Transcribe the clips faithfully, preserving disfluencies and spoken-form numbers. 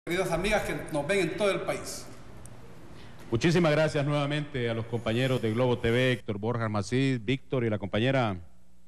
queridas amigas que nos ven en todo el país. Muchísimas gracias nuevamente a los compañeros de Globo T V, Héctor Borja Macís, Víctor y la compañera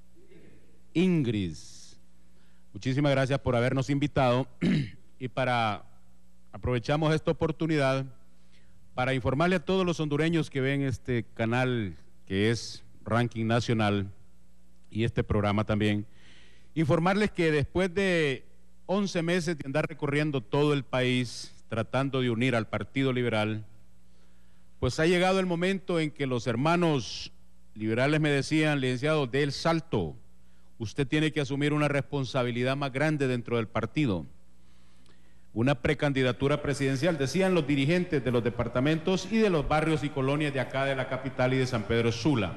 Ingrid. Muchísimas gracias por habernos invitado y para aprovechamos esta oportunidad para informarle a todos los hondureños que ven este canal que es Ranking Nacional y este programa también, informarles que después de once meses de andar recorriendo todo el país tratando de unir al Partido Liberal, pues ha llegado el momento en que los hermanos liberales me decían: licenciado, dé el salto, usted tiene que asumir una responsabilidad más grande dentro del partido, una precandidatura presidencial, decían los dirigentes de los departamentos y de los barrios y colonias de acá de la capital y de San Pedro Sula.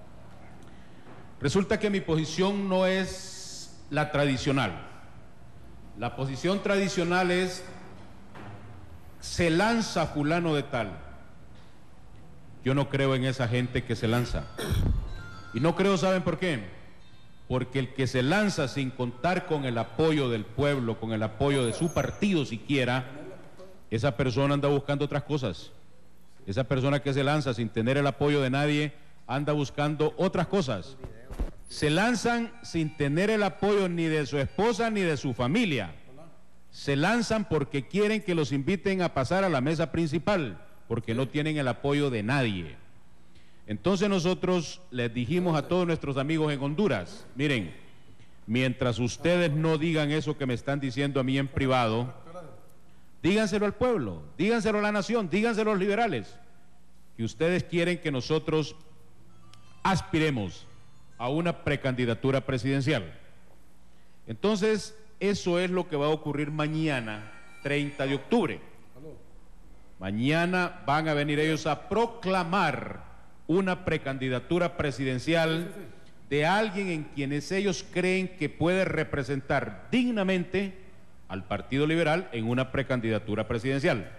Resulta que mi posición no es la tradicional. La posición tradicional es: se lanza fulano de tal. Yo no creo en esa gente que se lanza. Y no creo, ¿saben por qué? Porque el que se lanza sin contar con el apoyo del pueblo, con el apoyo de su partido siquiera, esa persona anda buscando otras cosas. Esa persona que se lanza sin tener el apoyo de nadie anda buscando otras cosas. Se lanzan sin tener el apoyo ni de su esposa ni de su familia. Se lanzan porque quieren que los inviten a pasar a la mesa principal, porque no tienen el apoyo de nadie. Entonces nosotros les dijimos a todos nuestros amigos en Honduras: miren, mientras ustedes no digan eso que me están diciendo a mí en privado, díganselo al pueblo, díganselo a la nación, díganselo a los liberales, que ustedes quieren que nosotros aspiremos a una precandidatura presidencial. Entonces, eso es lo que va a ocurrir mañana, treinta de octubre. Mañana van a venir ellos a proclamar una precandidatura presidencial de alguien en quienes ellos creen que puede representar dignamente al Partido Liberal en una precandidatura presidencial.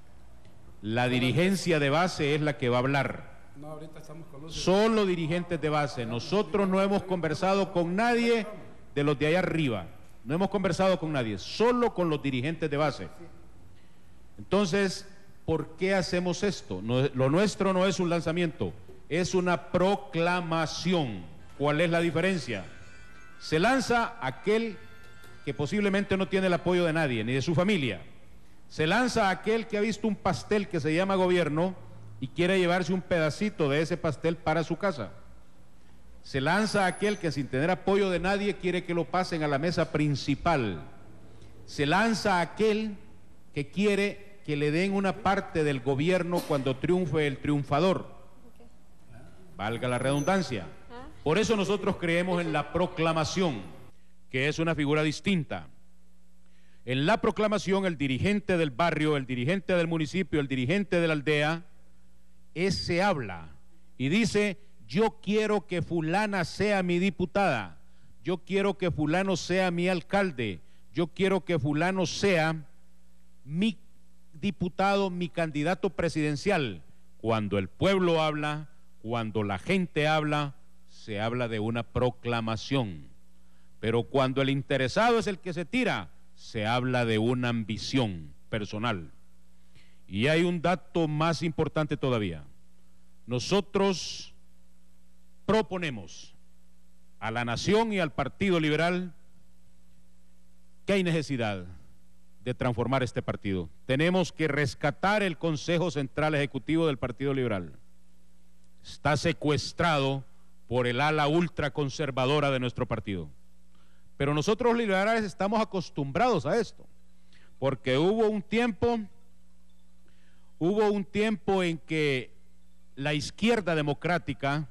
La dirigencia de base es la que va a hablar. No, ahorita estamos con los... Solo dirigentes de base. Nosotros no hemos conversado con nadie de los de allá arriba. No hemos conversado con nadie, solo con los dirigentes de base. Entonces, ¿por qué hacemos esto? No, lo nuestro no es un lanzamiento, es una proclamación. ¿Cuál es la diferencia? Se lanza aquel que posiblemente no tiene el apoyo de nadie, ni de su familia. Se lanza aquel que ha visto un pastel que se llama gobierno y quiere llevarse un pedacito de ese pastel para su casa. Se lanza aquel que sin tener apoyo de nadie quiere que lo pasen a la mesa principal. Se lanza aquel que quiere que le den una parte del gobierno cuando triunfe el triunfador. Valga la redundancia. Por eso nosotros creemos en la proclamación, que es una figura distinta. En la proclamación, el dirigente del barrio, el dirigente del municipio, el dirigente de la aldea, ese habla y dice: yo quiero que fulana sea mi diputada, yo quiero que fulano sea mi alcalde, yo quiero que fulano sea mi diputado, mi candidato presidencial. Cuando el pueblo habla, cuando la gente habla, se habla de una proclamación. Pero cuando el interesado es el que se tira, se habla de una ambición personal. Y hay un dato más importante todavía. Nosotros proponemos a la nación y al Partido Liberal que hay necesidad de transformar este partido. Tenemos que rescatar el Consejo Central Ejecutivo del Partido Liberal. Está secuestrado por el ala ultraconservadora de nuestro partido. Pero nosotros los liberales estamos acostumbrados a esto, porque hubo un tiempo, hubo un tiempo en que la izquierda democrática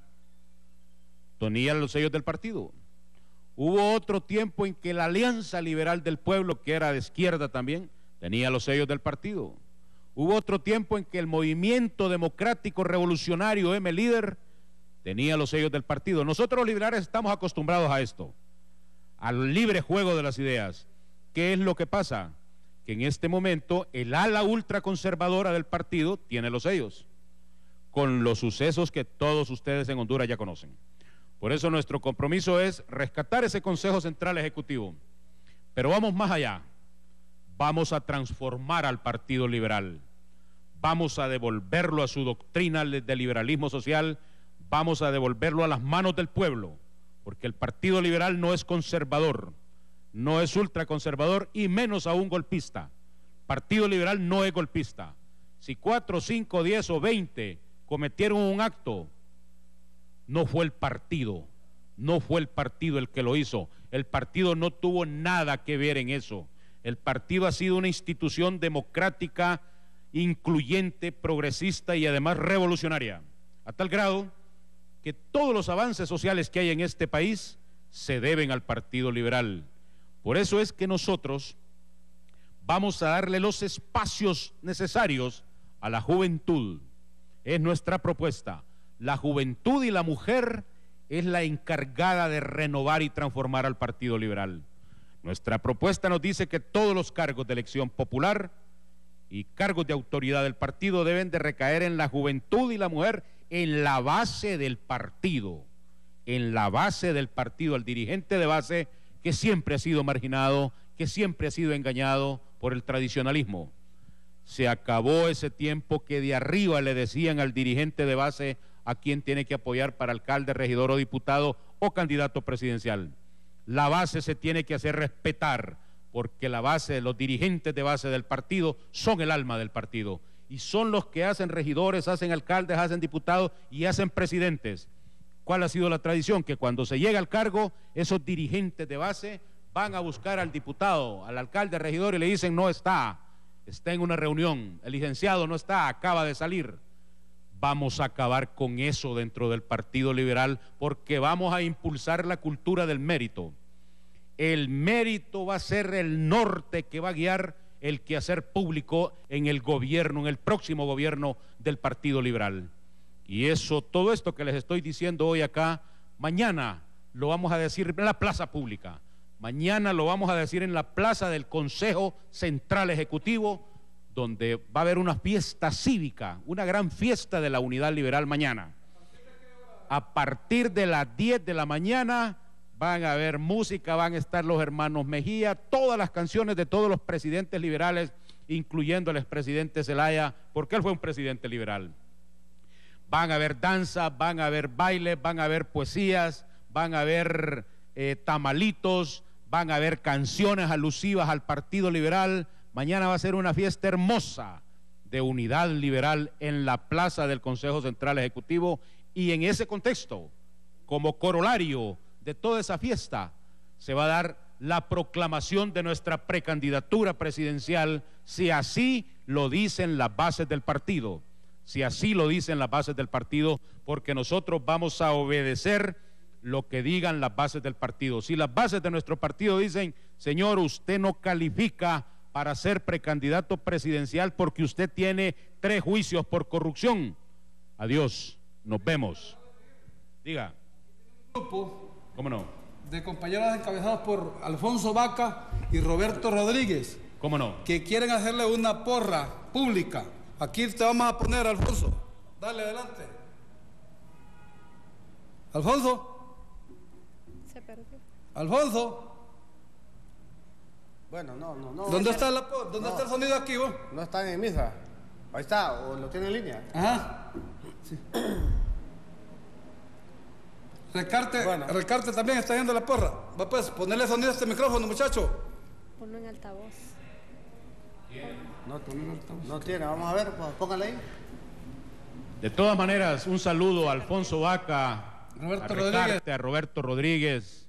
tenía los sellos del partido. Hubo otro tiempo en que la Alianza Liberal del Pueblo, que era de izquierda también, tenía los sellos del partido. Hubo otro tiempo en que el Movimiento Democrático Revolucionario M-Líder tenía los sellos del partido. Nosotros los liberales estamos acostumbrados a esto, al libre juego de las ideas. ¿Qué es lo que pasa? Que en este momento el ala ultraconservadora del partido tiene los sellos, con los sucesos que todos ustedes en Honduras ya conocen. Por eso nuestro compromiso es rescatar ese Consejo Central Ejecutivo. Pero vamos más allá. vamos a transformar al Partido Liberal, vamos a devolverlo a su doctrina de liberalismo social, vamos a devolverlo a las manos del pueblo, porque el Partido Liberal no es conservador, no es ultraconservador y menos aún golpista. Partido Liberal no es golpista. Si cuatro, cinco, diez o veinte cometieron un acto, no fue el partido, no fue el partido el que lo hizo. El partido no tuvo nada que ver en eso. El partido ha sido una institución democrática, incluyente, progresista y además revolucionaria, a tal grado que todos los avances sociales que hay en este país se deben al Partido Liberal. Por eso es que nosotros vamos a darle los espacios necesarios a la juventud. Es nuestra propuesta. La juventud y la mujer es la encargada de renovar y transformar al Partido Liberal. Nuestra propuesta nos dice que todos los cargos de elección popular y cargos de autoridad del partido deben de recaer en la juventud y la mujer, en la base del partido, en la base del partido, el dirigente de base que siempre ha sido marginado, que siempre ha sido engañado por el tradicionalismo. Se acabó ese tiempo que de arriba le decían al dirigente de base a quién tiene que apoyar para alcalde, regidor o diputado o candidato presidencial. La base se tiene que hacer respetar, porque la base, los dirigentes de base del partido son el alma del partido y son los que hacen regidores, hacen alcaldes, hacen diputados y hacen presidentes. ¿Cuál ha sido la tradición? Que cuando se llega al cargo, esos dirigentes de base van a buscar al diputado, al alcalde, regidor y le dicen no está, está en una reunión, el licenciado no está, acaba de salir. Vamos a acabar con eso dentro del Partido Liberal porque vamos a impulsar la cultura del mérito. El mérito va a ser el norte que va a guiar el quehacer público en el gobierno, en el próximo gobierno del Partido Liberal. Y eso, todo esto que les estoy diciendo hoy acá, mañana lo vamos a decir en la plaza pública, mañana lo vamos a decir en la plaza del Consejo Central Ejecutivo, donde va a haber una fiesta cívica, una gran fiesta de la Unidad Liberal mañana. A partir de las diez de la mañana van a haber música, van a estar los hermanos Mejía, todas las canciones de todos los presidentes liberales, incluyendo el expresidente Zelaya, porque él fue un presidente liberal. Van a haber danza, van a haber bailes, van a haber poesías, van a haber eh, tamalitos, van a haber canciones alusivas al Partido Liberal. Mañana va a ser una fiesta hermosa de unidad liberal en la plaza del Consejo Central Ejecutivo, y en ese contexto, como corolario de toda esa fiesta, se va a dar la proclamación de nuestra precandidatura presidencial, si así lo dicen las bases del partido, si así lo dicen las bases del partido, porque nosotros vamos a obedecer lo que digan las bases del partido. Si las bases de nuestro partido dicen, señor, usted no califica para ser precandidato presidencial porque usted tiene tres juicios por corrupción, adiós, nos vemos. Diga. Grupo ¿Cómo no? de compañeros encabezados por Alfonso Vaca y Roberto Rodríguez. ¿Cómo no? Que quieren hacerle una porra pública. Aquí te vamos a poner, Alfonso. Dale, adelante. Alfonso. Se perdió. Alfonso. Bueno, no, no, no. ¿Dónde está la por- ¿Dónde no, está el sonido aquí, vos? No están en misa. Ahí está, o lo tiene en línea. Ajá. Sí. Recarte, Bueno. Recarte también está yendo la porra. Va pues, ponerle sonido a este micrófono, muchacho. Ponlo en altavoz. No, no tiene, vamos a ver, pues, póngale ahí. De todas maneras, un saludo a Alfonso Vaca, Roberto a Rodríguez. Recarte, a Roberto Rodríguez,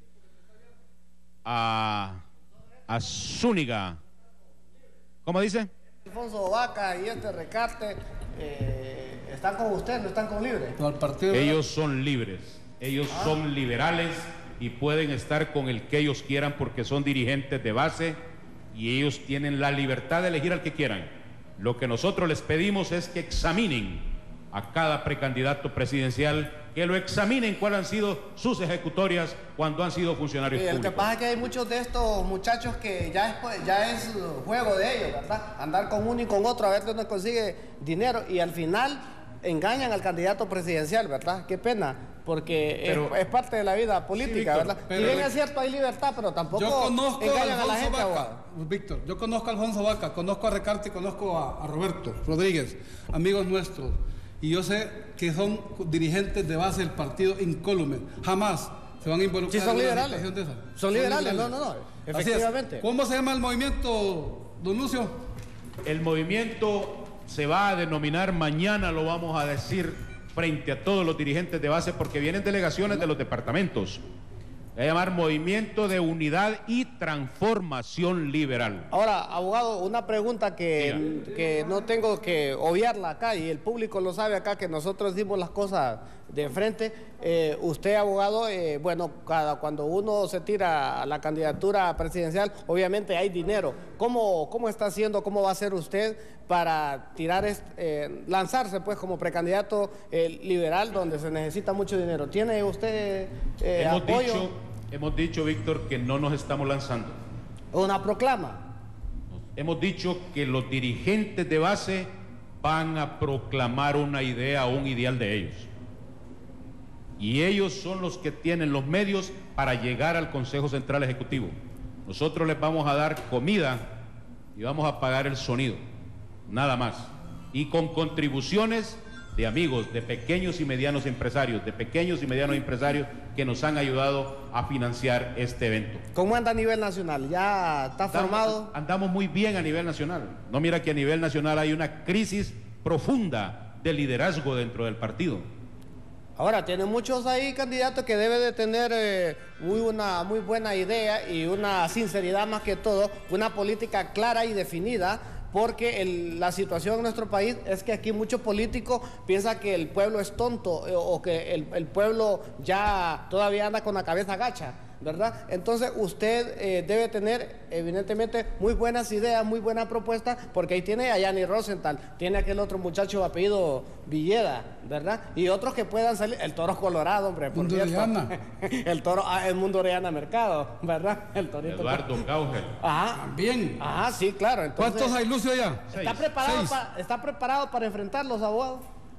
a, a Zúñiga. ¿Cómo dice? Alfonso Vaca y este Recarte eh, están con usted, no están con Libre. Al partido. Ellos son libres, ellos son liberales y pueden estar con el que ellos quieran porque son dirigentes de base y ellos tienen la libertad de elegir al que quieran. Lo que nosotros les pedimos es que examinen a cada precandidato presidencial, que lo examinen cuáles han sido sus ejecutorias cuando han sido funcionarios Y el que públicos. pasa es que hay muchos de estos muchachos que ya es, pues, ya es uh, juego de ellos, ¿verdad? Andar con uno y con otro a ver dónde consigue dinero y al final engañan al candidato presidencial, ¿verdad? Qué pena, porque Pero- es, es parte de la vida política, Sí, Víctor, ¿verdad? pero- Si bien es cierto, hay libertad, pero tampoco Yo conozco a engañan a la Alfonso gente, Vaca, abogado. Víctor, yo conozco a Alfonso Vaca, conozco a Recarte y conozco a, a Roberto Rodríguez, amigos nuestros, y yo sé que son dirigentes de base del partido incólume, jamás se van a involucrar Sí, son en una liberales. situación de esa. Son liberales, no, no, no, Así es. efectivamente. ¿Cómo se llama el movimiento, don Lucio? El movimiento se va a denominar, mañana lo vamos a decir frente a todos los dirigentes de base, porque vienen delegaciones de los departamentos. Se va a llamar Movimiento de Unidad y Transformación Liberal. Ahora, abogado, una pregunta que, que no tengo que obviarla acá, y el público lo sabe acá, que nosotros decimos las cosas de frente. Eh, usted, abogado, eh, bueno, cada, cuando uno se tira a la candidatura presidencial, obviamente hay dinero. ¿Cómo, cómo está haciendo, cómo va a hacer usted para tirar, est- eh, lanzarse pues como precandidato eh, liberal, donde se necesita mucho dinero? ¿Tiene usted eh, hemos, apoyo? dicho, hemos dicho, Víctor, que no nos estamos lanzando. Una proclama. Hemos dicho que los dirigentes de base van a proclamar una idea o un ideal de ellos. Y ellos son los que tienen los medios para llegar al Consejo Central Ejecutivo. Nosotros les vamos a dar comida y vamos a pagar el sonido, nada más. Y con contribuciones de amigos, de pequeños y medianos empresarios, de pequeños y medianos empresarios que nos han ayudado a financiar este evento. ¿Cómo anda a nivel nacional? ¿Ya está formado? Andamos, andamos muy bien a nivel nacional. No mira que a nivel nacional hay una crisis profunda de liderazgo dentro del partido. Ahora, tiene muchos ahí candidatos que deben de tener eh, muy una muy buena idea y una sinceridad más que todo, una política clara y definida, porque el- la situación en nuestro país es que aquí muchos políticos piensan que el pueblo es tonto eh, o que el, el pueblo ya todavía anda con la cabeza gacha, ¿verdad? Entonces usted eh, debe tener evidentemente muy buenas ideas, muy buenas propuestas, porque ahí tiene a Yanni Rosenthal, tiene aquel otro muchacho de apellido Villeda, ¿verdad? Y otros que puedan salir, el Toro Colorado, hombre, por Mundo cierto. Orellana. El Toro, ah, el Mundo Orellana Mercado, ¿verdad? El Torito. Eduardo Gaugel. Ajá, También. ajá, sí, claro. Entonces, ¿Cuántos hay, Lucio, allá? Seis. ¿está preparado, Seis. pa- ¿Está preparado para enfrentar los abogados?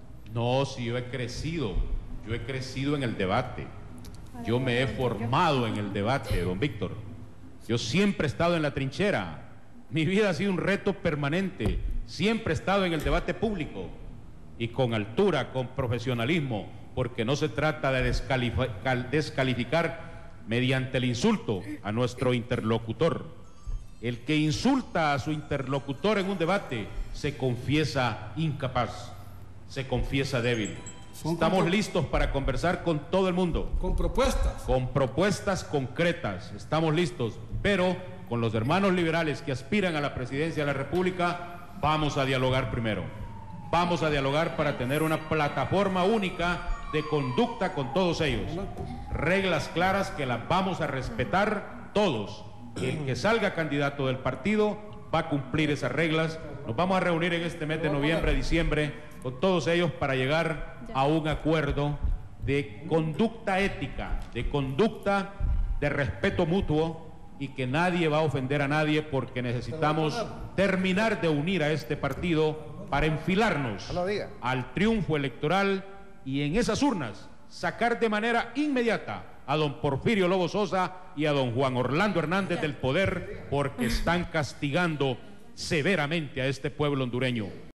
No, si yo he crecido, yo he crecido en el debate. Yo me he formado en el debate, don Víctor. Yo siempre he estado en la trinchera. Mi vida ha sido un reto permanente. Siempre he estado en el debate público y con altura, con profesionalismo, porque no se trata de descalificar, descalificar mediante el insulto a nuestro interlocutor. El que insulta a su interlocutor en un debate se confiesa incapaz, se confiesa débil. Son Estamos compro- listos para conversar con todo el mundo, Con propuestas. con propuestas concretas. Estamos listos, pero con los hermanos liberales que aspiran a la presidencia de la República, vamos a dialogar primero. Vamos a dialogar para tener una plataforma única de conducta con todos ellos. Reglas claras que las vamos a respetar todos. El que salga candidato del partido va a cumplir esas reglas. Nos vamos a reunir en este mes de noviembre, diciembre, con todos ellos para llegar a un acuerdo de conducta ética, de conducta de respeto mutuo, y que nadie va a ofender a nadie, porque necesitamos terminar de unir a este partido para enfilarnos No lo diga. al triunfo electoral y en esas urnas sacar de manera inmediata a don Porfirio Lobo Sosa y a don Juan Orlando Hernández del poder, porque están castigando severamente a este pueblo hondureño.